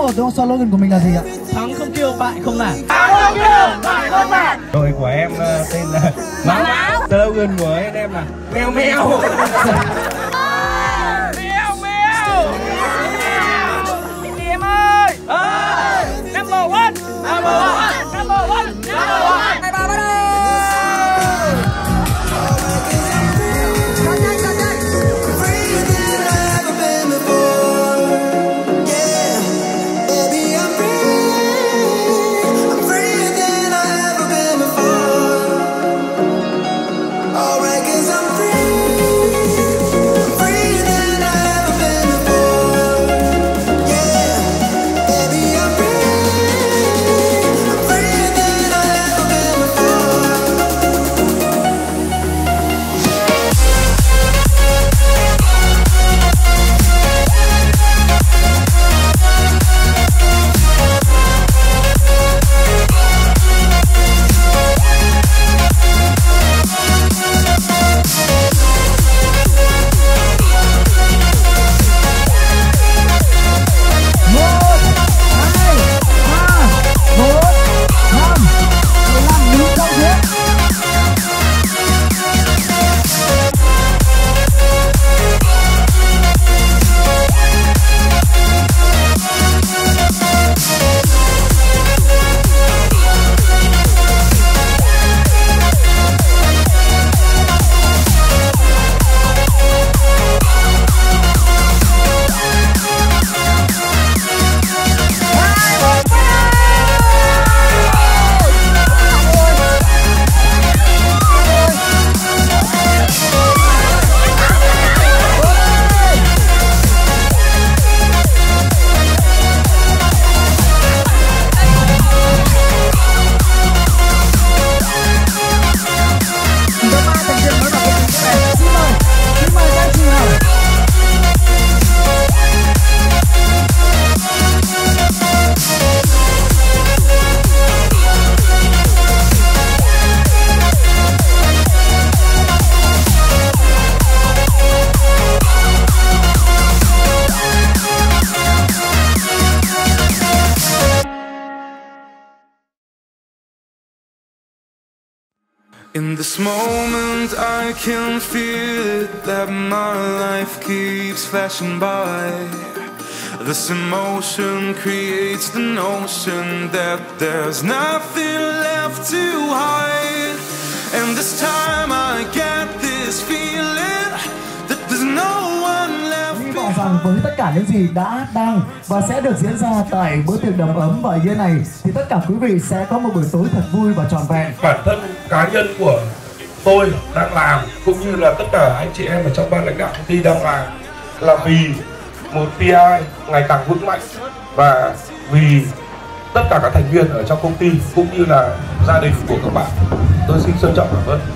của slogan của mình là gì ạ? Thắng không kêu, bại không nản. Thắng không kêu, bại không nản. Đội của em tên là Máu Máu. Slogan của em là Mèo Mèo. Mèo mèo. Chị em ơi. Number one. Number one. Number one. Number one. Hai ba bắt đầu. In this moment I can feel it, that my life keeps flashing by. This emotion creates the notion that there's nothing left to hide. And this time I get this feeling that there's no one left. Hy vọng rằng với tất cả những gì đã, đang và sẽ được diễn ra tại bữa tiệc đầm ấm và ý nghĩa này thì tất cả quý vị sẽ có một buổi tối thật vui và trọn vẹn. Bản thân cá nhân của tôi đang làm cũng như là tất cả anh chị em ở trong ban lãnh đạo công ty đang làm là vì một PI ngày càng vững mạnh và vì tất cả các thành viên ở trong công ty cũng như là gia đình của các bạn. Tôi xin trân trọng cảm ơn.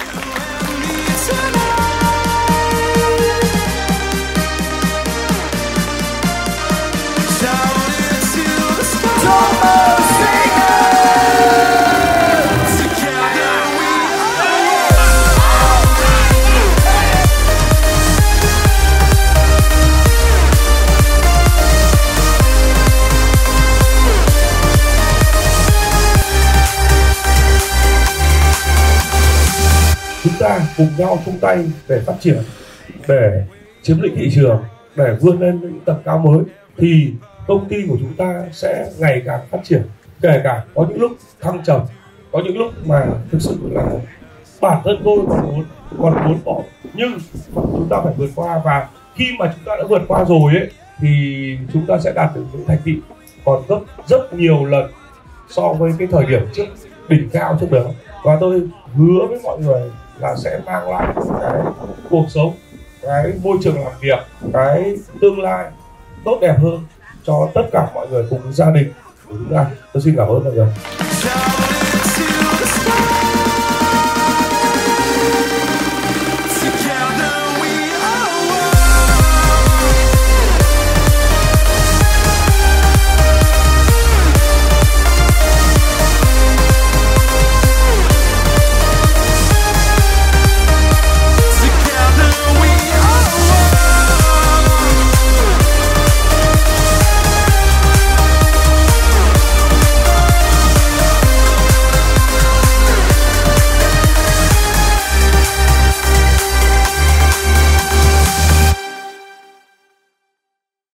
Chúng ta cùng nhau chung tay để phát triển, để chiếm lĩnh thị trường, để vươn lên những tầm cao mới thì công ty của chúng ta sẽ ngày càng phát triển. Kể cả có những lúc thăng trầm, có những lúc mà thực sự là bản thân tôi còn muốn bỏ, nhưng chúng ta phải vượt qua. Và khi mà chúng ta đã vượt qua rồi ấy thì chúng ta sẽ đạt được những thành tựu còn gấp rất nhiều lần so với cái thời điểm trước đỉnh cao trước đó. Và tôi hứa với mọi người là sẽ mang lại cái cuộc sống, cái môi trường làm việc, cái tương lai tốt đẹp hơn cho tất cả mọi người cùng gia đình của chúng ta. Tôi xin cảm ơn mọi người.